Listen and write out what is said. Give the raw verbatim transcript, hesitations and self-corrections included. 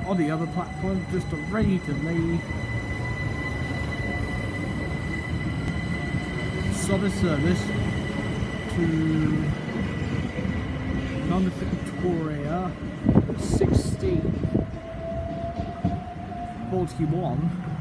on the other platform, just ready to leave. Summer service to London Victoria sixteen forty-one.